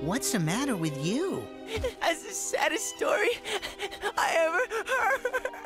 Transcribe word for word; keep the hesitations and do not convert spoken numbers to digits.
What's the matter with you? That's the saddest story I ever heard.